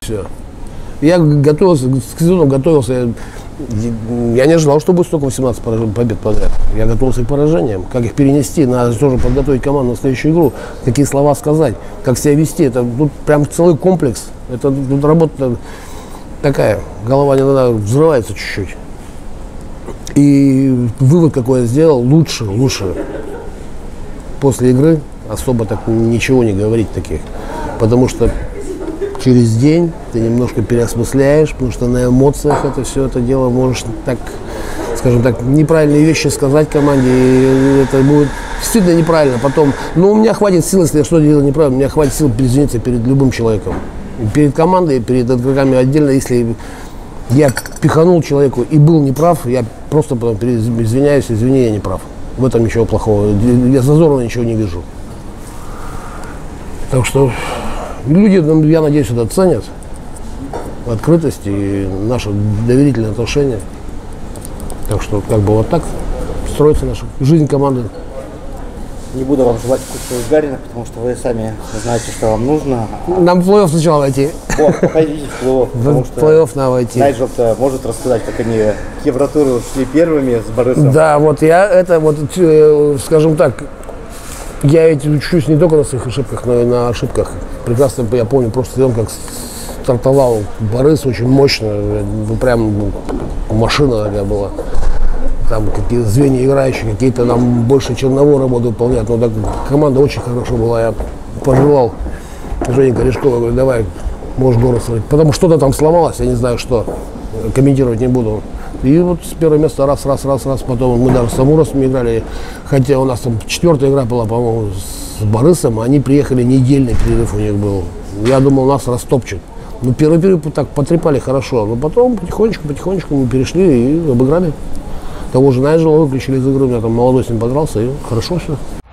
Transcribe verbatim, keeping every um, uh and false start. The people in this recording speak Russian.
Все. Я готовился, к сезону готовился, я не ожидал, что будет столько восемнадцать побед подряд. Я готовился к поражениям, как их перенести, надо тоже подготовить команду на следующую игру, какие слова сказать, как себя вести. Это тут прям целый комплекс, это тут работа такая, голова иногда взрывается чуть-чуть. И вывод какой я сделал, лучше, лучше после игры особо так ничего не говорить таких, потому что через день ты немножко переосмысляешь, потому что на эмоциях это все это дело можешь так, скажем так, неправильные вещи сказать команде, и это будет действительно неправильно. Потом, ну, у меня хватит сил, если я что-то делаю неправильно, у меня хватит сил извиниться перед любым человеком. Перед командой, перед игроками отдельно, если я пиханул человеку и был неправ, я просто потом извиняюсь, извини, я не прав. В этом ничего плохого, я зазорно ничего не вижу. Так что люди, я надеюсь, это ценят, открытость и наше доверительное отношение. Так что как бы вот так строится наша жизнь команды. Не буду вам желать вкусного Гарина, потому что вы сами знаете, что вам нужно. Нам в плей-офф сначала войти. О, пока идите в плей-офф, потому что плей-офф надо войти. Найджел-то может рассказать, как они к Евротуру шли первыми с Борисом. Да, вот я это вот, скажем так, я ведь учусь не только на своих ошибках, но и на ошибках. Прекрасно я помню просто он как стартовал Борис очень мощно, ну, прям ну, машина такая была. Там какие-то звенья играющие, какие-то нам больше Чернового работу выполняют. Но так, команда очень хорошо была. Я пожелал Жене Корешковой, говорю, давай, можешь город строить. Потому что что-то там сломалось, я не знаю что, комментировать не буду. И вот с первого места раз, раз, раз, раз, потом мы даже с Амуросом играли, хотя у нас там четвертая игра была, по-моему, с Борисом, они приехали, недельный перерыв у них был. Я думал, нас растопчут. Ну, первый период так потрепали хорошо, но потом потихонечку, потихонечку мы перешли и обыграли. Того же Найджела выключили из игры, у меня там молодой с ним подрался, и хорошо все.